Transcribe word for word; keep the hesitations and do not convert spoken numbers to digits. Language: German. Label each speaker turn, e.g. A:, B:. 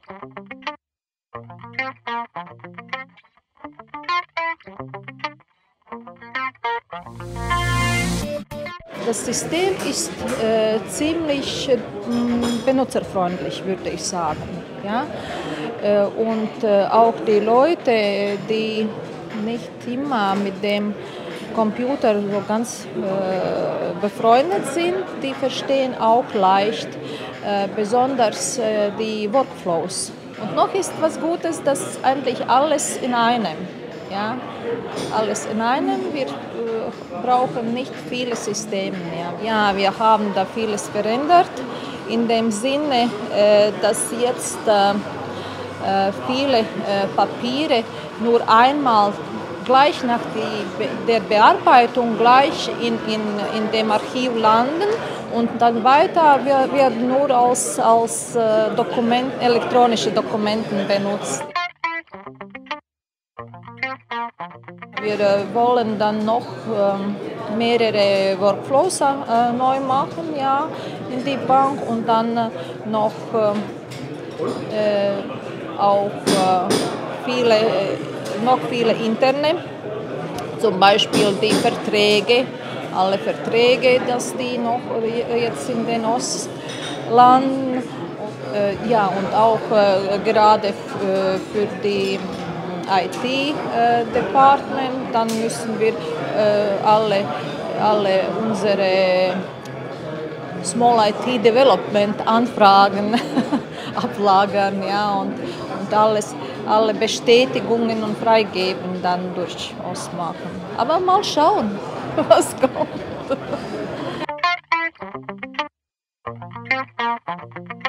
A: Das System ist äh, ziemlich äh, benutzerfreundlich, würde ich sagen. Ja? Äh, und äh, auch die Leute, die nicht immer mit dem Computer so ganz äh, befreundet sind, die verstehen auch leicht, äh, besonders äh, die Workflows. Und noch ist was Gutes, dass eigentlich alles in einem. Ja, alles in einem. Wir äh, brauchen nicht viele Systeme mehr. Ja, wir haben da vieles verändert, in dem Sinne, äh, dass jetzt äh, äh, viele äh, Papiere nur einmal gleich nach die, der Bearbeitung gleich in, in, in dem Archiv landen und dann weiter werden nur als, als äh, Dokument, elektronische Dokumenten benutzt. Wir wollen dann noch äh, mehrere Workflows äh, neu machen, ja, in die Bank und dann äh, noch äh, auch äh, viele, noch viele interne, zum Beispiel die Verträge, alle Verträge, dass die noch jetzt in den Ost landen, äh, ja, und auch äh, gerade f- für die I T-Department, dann müssen wir äh, alle, alle unsere Small I T Development Anfragen ablagern, ja, und, und alles, alle Bestätigungen und Freigeben dann durch uns machen. Aber mal schauen, was kommt.